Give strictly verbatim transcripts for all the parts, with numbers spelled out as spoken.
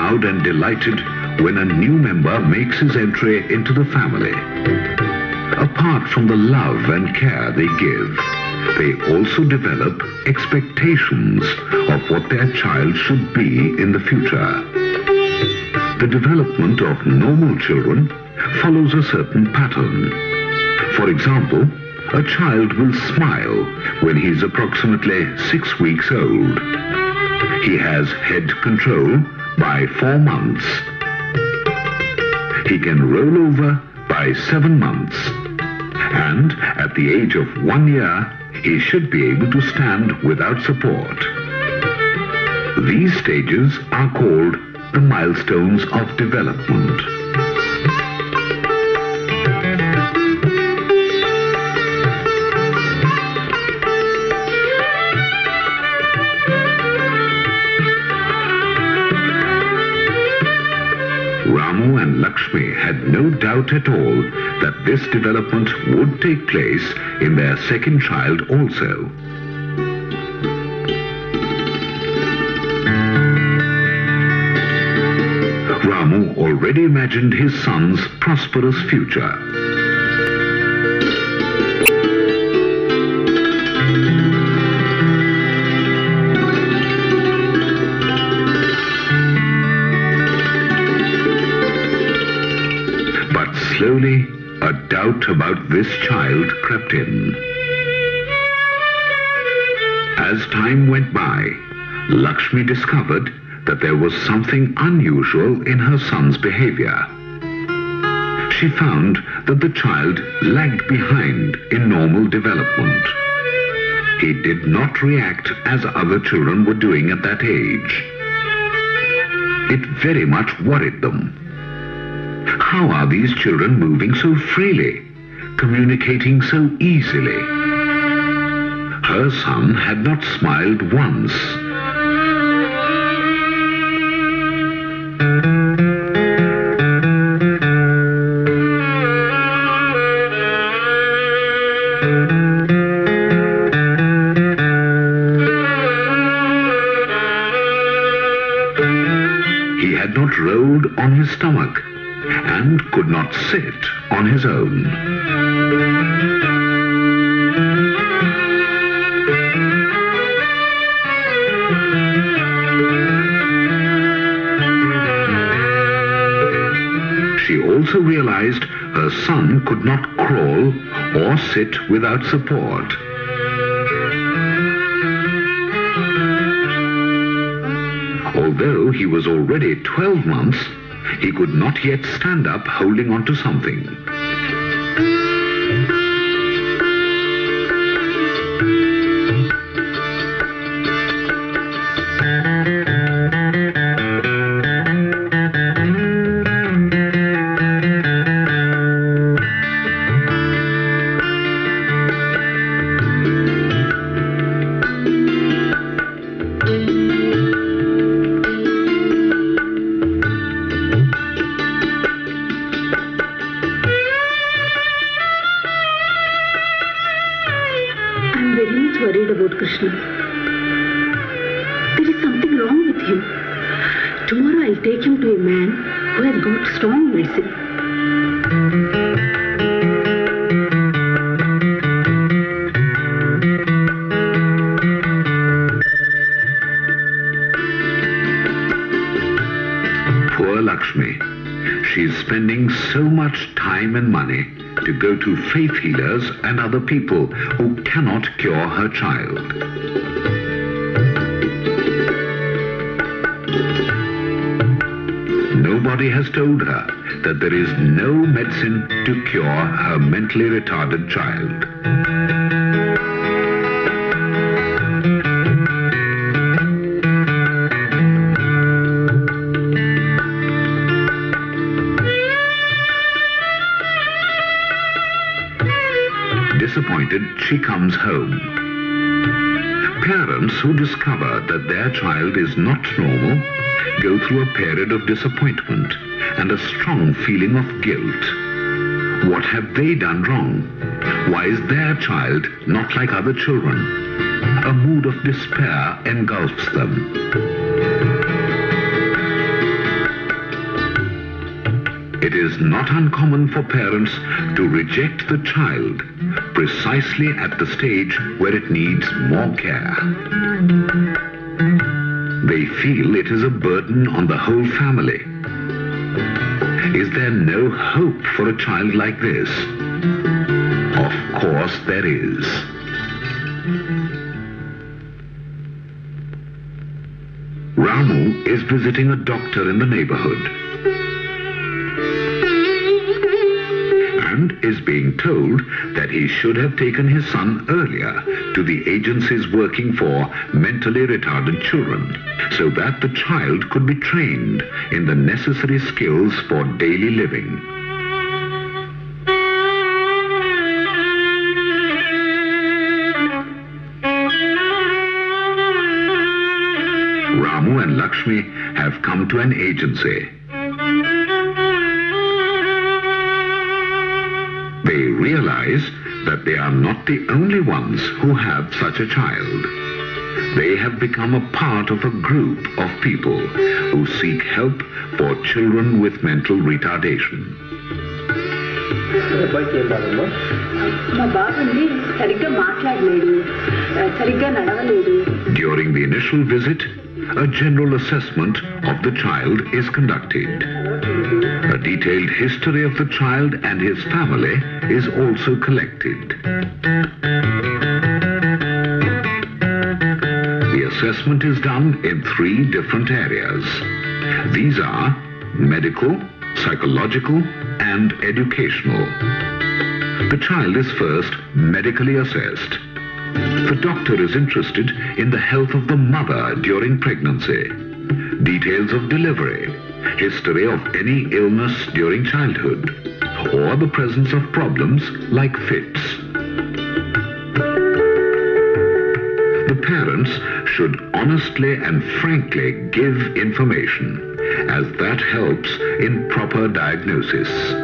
proud and delighted when a new member makes his entry into the family. Apart from the love and care they give, they also develop expectations of what their child should be in the future. The development of normal children follows a certain pattern. For example, a child will smile when he's approximately six weeks old. He has head control by four months. He can roll over by seven months. And at the age of one year, he should be able to stand without support. These stages are called the milestones of development. Ramu and Lakshmi had no doubt at all that this development would take place in their second child also. Ramu already imagined his son's prosperous future. Slowly, a doubt about this child crept in. As time went by, Lakshmi discovered that there was something unusual in her son's behavior. She found that the child lagged behind in normal development. He did not react as other children were doing at that age. It very much worried them. How are these children moving so freely, communicating so easily? Her son had not smiled once. He had not rolled on his stomach and could not sit on his own. She also realized her son could not crawl or sit without support. Although he was already twelve months, he could not yet stand up holding on to something. Worried about Krishna. There is something wrong with him. Tomorrow I'll take him to a man who has got strong medicine. Poor Lakshmi. She's spending so much time and money to go to faith healers and other people who cannot cure her child. Nobody has told her that there is no medicine to cure her mentally retarded child. Disappointed, she comes home. Parents who discover that their child is not normal go through a period of disappointment and a strong feeling of guilt. What have they done wrong? Why is their child not like other children? A mood of despair engulfs them. It is not uncommon for parents to reject the child precisely at the stage where it needs more care. They feel it is a burden on the whole family. Is there no hope for a child like this? Of course there is. Ramu is visiting a doctor in the neighborhood and is being told that he should have taken his son earlier to the agencies working for mentally retarded children so that the child could be trained in the necessary skills for daily living. Ramu and Lakshmi have come to an agency. They realize that they are not the only ones who have such a child. They have become a part of a group of people who seek help for children with mental retardation. During the initial visit, a general assessment of the child is conducted. A detailed history of the child and his family is also collected. The assessment is done in three different areas. These are medical, psychological, and educational. The child is first medically assessed. The doctor is interested in the health of the mother during pregnancy, details of delivery, history of any illness during childhood, or the presence of problems like fits. The parents should honestly and frankly give information, as that helps in proper diagnosis.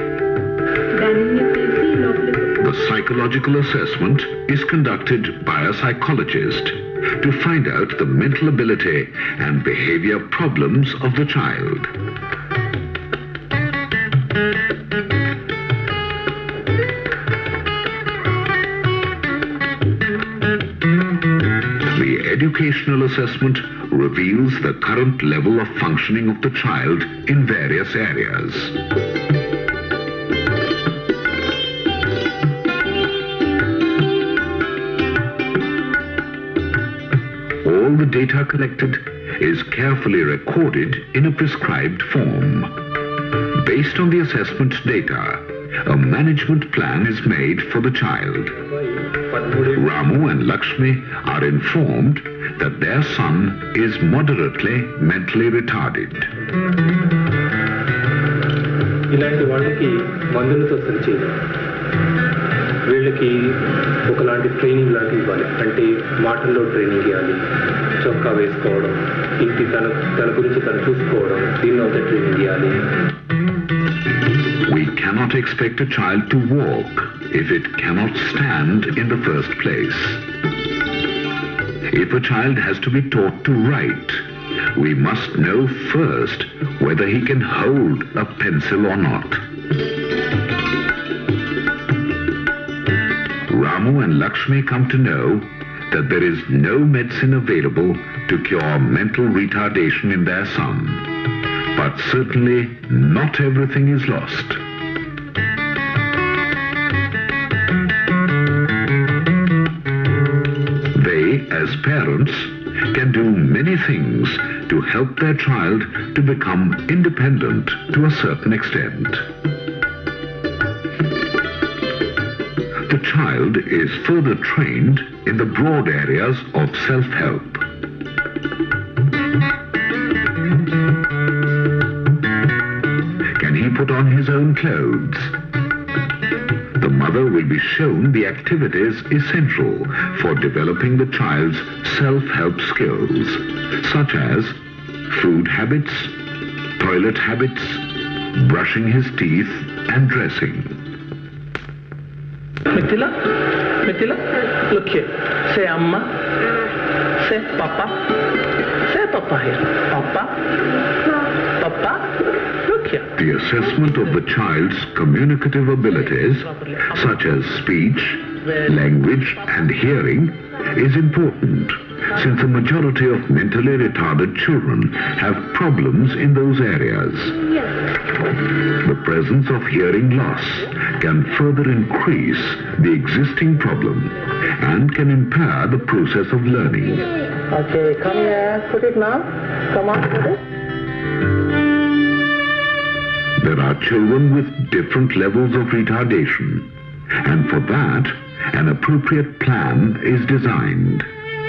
The psychological assessment is conducted by a psychologist to find out the mental ability and behavior problems of the child. The educational assessment reveals the current level of functioning of the child in various areas. All the data collected is carefully recorded in a prescribed form. Based on the assessment data, a management plan is made for the child. Ramu and Lakshmi are informed that their son is moderately mentally retarded. ఇలాంటి వాళ్ళకి మందులతో సరిచేది వీళ్ళకి ఒకలాంటి training లాంటివి ఇవ్వాలి. అంటే మాటల్లో training ఇవ్వాలి, చొక్కా వేసుకోవడం, ఇంటి తన తన గురించి తను చూసుకోవడం, దీనిలో ట్రైనింగ్ ఇవ్వాలి. We cannot expect a child to walk if it cannot stand in the first place. If a child has to be taught to write, we must know first whether he can hold a pencil or not. Ramu and Lakshmi come to know that there is no medicine available to cure mental retardation in their son. But certainly not everything is lost. They, as parents, can do many things to help their child to become independent to a certain extent. The child is further trained in the broad areas of self-help. Can he put on his own clothes? The mother will be shown the activities essential for developing the child's self-help skills, such as food habits, toilet habits, brushing his teeth, and dressing. Mithila, Mithila, look here. Say Amma. Say Papa. Say Papa here. Papa. Papa, look here. The assessment of the child's communicative abilities, such as speech, language, and hearing, is important, since a majority of mentally retarded children have problems in those areas. The presence of hearing loss can further increase the existing problem and can impair the process of learning. Okay, come here. Put it now. Come on, put it. There are children with different levels of retardation, and for that, an appropriate plan is designed.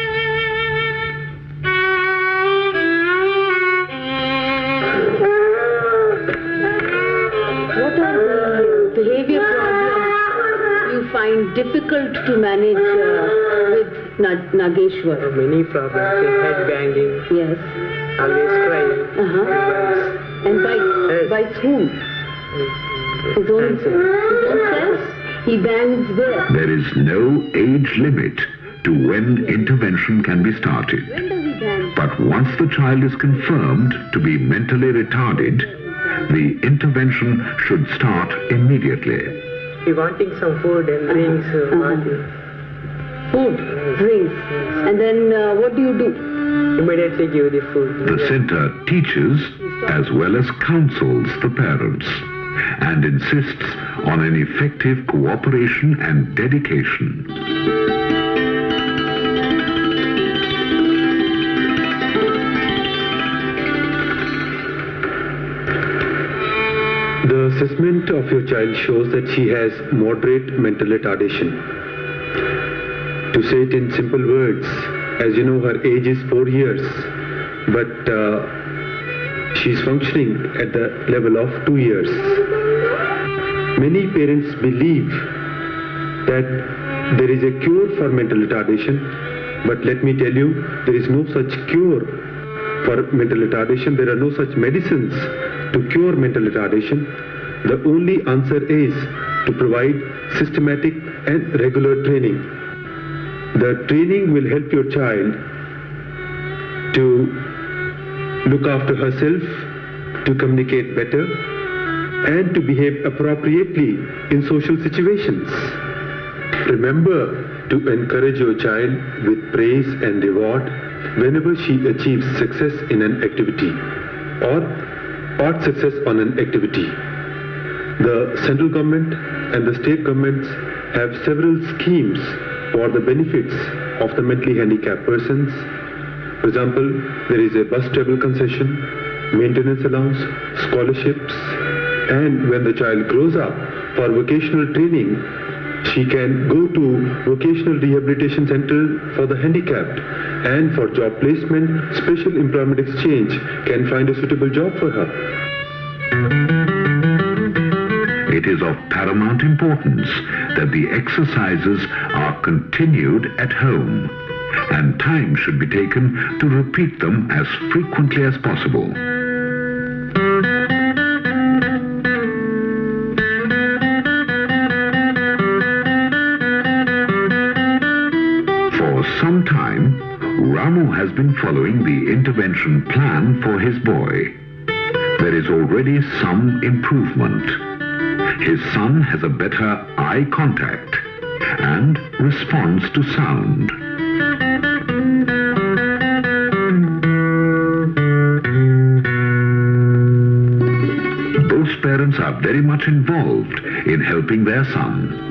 What are the behavior problems you find difficult to manage uh, with Na- Nageshwar? Many problems, head banging, Yes. always crying, Uh-huh. And bites? Yes. Bites whom? His own, his own self? He bangs where? There is no age limit to when intervention can be started. When does he bang? But once the child is confirmed to be mentally retarded, the intervention should start immediately. he wanting some food and drinks, uh, Uh-huh. Food, drinks. And then uh, what do you do? immediately give the food. The center teaches as well as counsels the parents and insists on an effective cooperation and dedication. The assessment of your child shows that she has moderate mental retardation. To say it in simple words, as you know, her age is four years, but uh, she is functioning at the level of two years. Many parents believe that there is a cure for mental retardation, but let me tell you, there is no such cure for mental retardation. There are no such medicines to cure mental retardation. The only answer is to provide systematic and regular training. The training will help your child to look after herself, to communicate better, and to behave appropriately in social situations. Remember to encourage your child with praise and reward whenever she achieves success in an activity or part success on an activity. The central government and the state governments have several schemes for the benefits of the mentally handicapped persons. For example, there is a bus travel concession, maintenance allowance, scholarships, and when the child grows up for vocational training, she can go to vocational rehabilitation center for the handicapped, and for job placement, special employment exchange can find a suitable job for her. It is of paramount importance that the exercises are continued at home, and time should be taken to repeat them as frequently as possible. For some time, Ramu has been following the intervention plan for his boy. There is already some improvement. His son has a better eye contact and responds to sound. Both parents are very much involved in helping their son.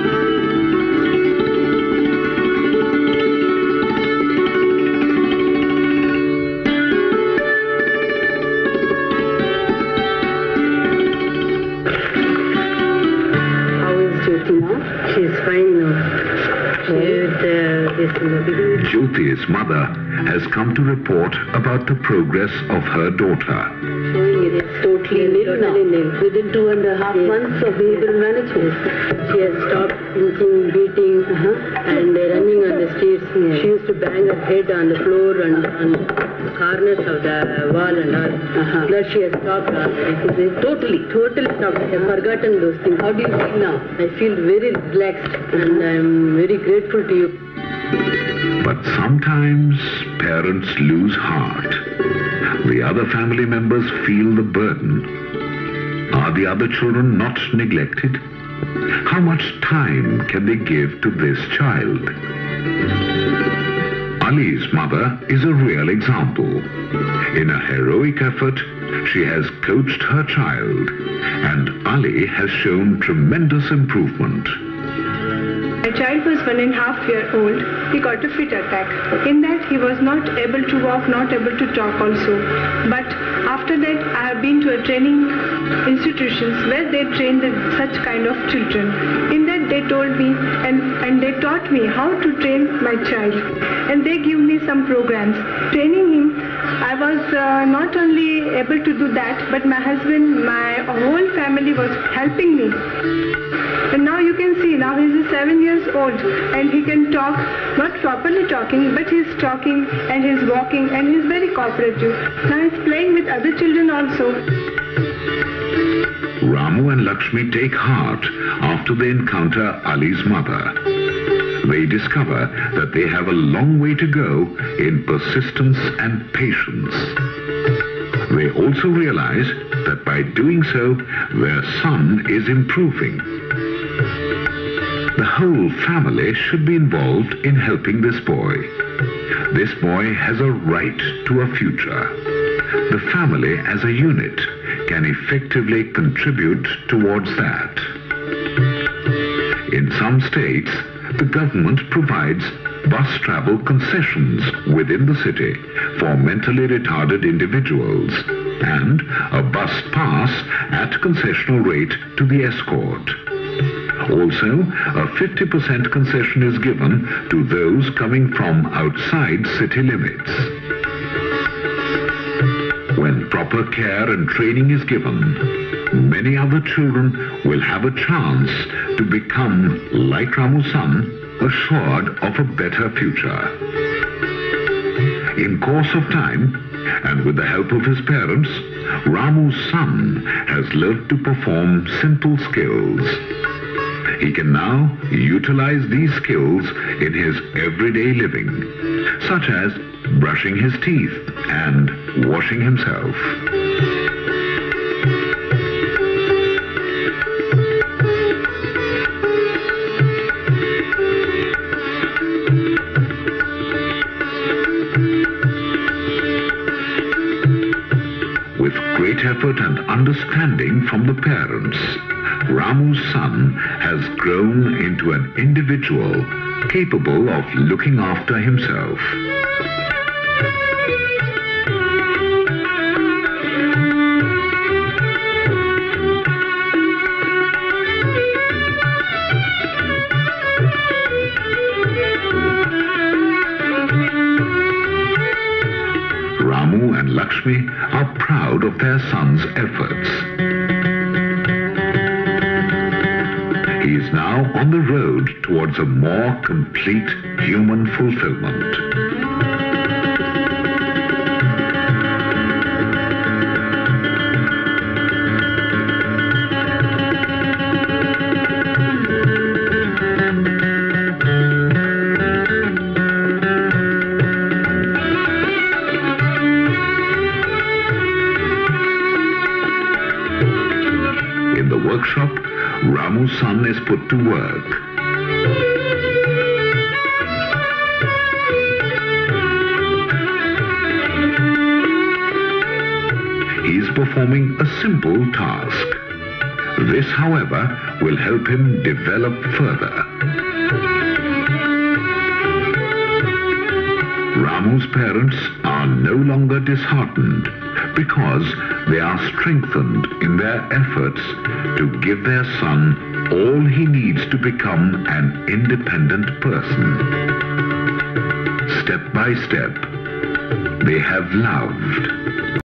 She's fine now. She had uh, this in the beginning. Jyoti's mother has come to report about the progress of her daughter. Showing it is totally nil now. Nil. Within two and a half yes. months of behavioral management. She has stopped pinching, beating, uh-huh. and uh, running on the streets. Yes. She used to bang her head on the floor and on the corners of the wall and all. Uh-huh. That she has stopped. Uh, totally, totally stopped. I have forgotten those things. How do you feel now? I feel very relaxed and I'm very grateful to you. But sometimes parents lose heart The other family members feel the burden. Are the other children not neglected? How much time can they give to this child? Ali's mother is a real example. In a heroic effort, she has coached her child, and Ali has shown tremendous improvement. My child was one and a half year old. He got a fit attack. In that, he was not able to walk, not able to talk also. But after that, I have been to a training institutions where they train the, such kind of children. In that, they told me and, and they taught me how to train my child. And they give me some programs. Training him, I was uh, not only able to do that, but my husband, my whole family was helping me. And now you can see, now he's seven years old and he can talk, not properly talking, but he's talking and he's walking and he's very cooperative. Now he's playing with other children also. Ramu and Lakshmi take heart after they encounter Ali's mother. They discover that they have a long way to go in persistence and patience. They also realize that by doing so, their son is improving. The whole family should be involved in helping this boy. This boy has a right to a future. The family as a unit can effectively contribute towards that. In some states, the government provides bus travel concessions within the city for mentally retarded individuals and a bus pass at concessional rate to the escort. Also, a fifty percent concession is given to those coming from outside city limits. When proper care and training is given, many other children will have a chance to become, like Ramu's son, assured of a better future. In course of time, and with the help of his parents, Ramu's son has learned to perform simple skills. He can now utilize these skills in his everyday living, such as brushing his teeth and washing himself. With great effort and understanding from the parents, Ramu's son has grown into an individual capable of looking after himself. Ramu and Lakshmi are proud of their son's efforts. He is now on the road towards a more complete human fulfillment. In the workshop, Ramu's son is put to work. He is performing a simple task. This, however, will help him develop further. Ramu's parents are no longer disheartened because they are strengthened in their efforts to give their son all he needs to become an independent person. Step by step, they have loved.